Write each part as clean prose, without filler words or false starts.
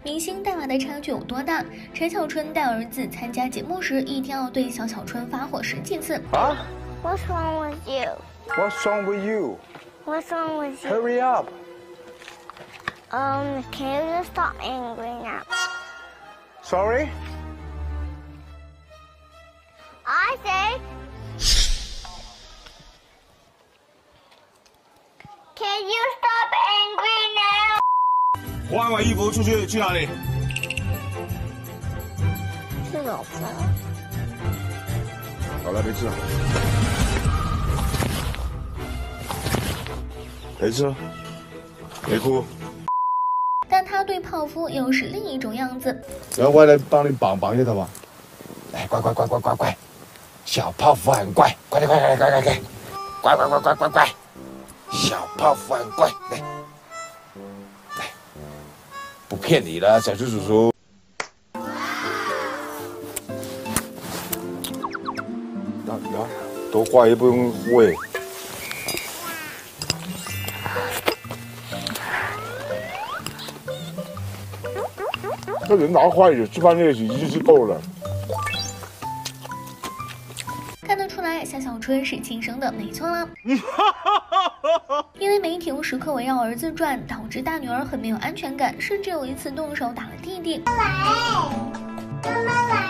明星带娃的差距有多大？陈小春带儿子参加节目时，一天要对小春发火10几次。 啊 What's wrong with you? What's wrong with you? What's wrong with you? Hurry up! Can you just stop angry now? Sorry? I say, can you stop angry now? 换完衣服出去，去哪里？ 吃早餐。 好了，别吃了。别吃，别哭。 但他对泡芙又是另一种样子。 然后我来帮你绑一下他吧。来，乖，小泡芙很乖，快点，乖，小泡芙很乖，来，不骗你了，小猪叔叔。来，多坏也不用喂。这人拿筷子吃饭练习已经够了。 看得出来，小春是亲生的，没错啦。因为媒体用时刻围绕儿子转，导致大女儿很没有安全感，甚至有一次动手打了弟弟。 妈妈来！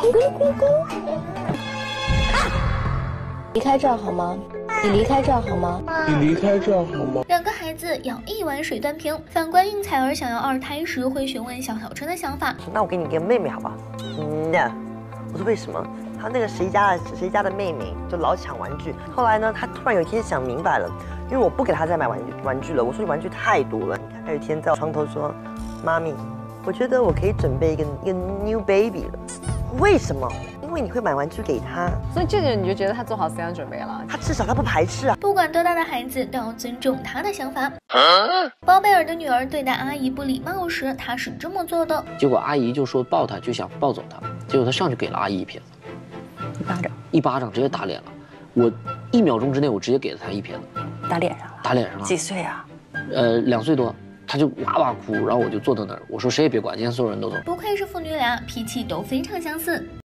离开这儿好吗？你离开这儿好吗？ 两个孩子咬一碗水端平。反观应采儿想要2胎时，会询问小春的想法。 那我给你一个妹妹好不好？No， 我说为什么？他那个谁家的妹妹就老抢玩具。后来呢，他突然有一天想明白了，因为我不给他再买玩具了。我说你玩具太多了。你看他有一天在床头说：“妈咪，我觉得我可以准备一个 new baby 了。”为什么？因为你会买玩具给他， 所以这个你就觉得他做好思想准备了。 他至少他不排斥啊。 不管多大的孩子都要尊重他的想法。包贝尔的女儿对待阿姨不礼貌时，他是这么做的。 结果阿姨就说抱他，就想抱走他，结果他上去给了阿姨一撇子，一巴掌直接打脸了。我1秒钟之内我直接给了他一撇子， 打脸上了。 几岁啊 ？2岁多。他就哇哇哭，然后我就坐在那儿，我说谁也别管，今天所有人都走。 不愧是父女俩，脾气都非常相似。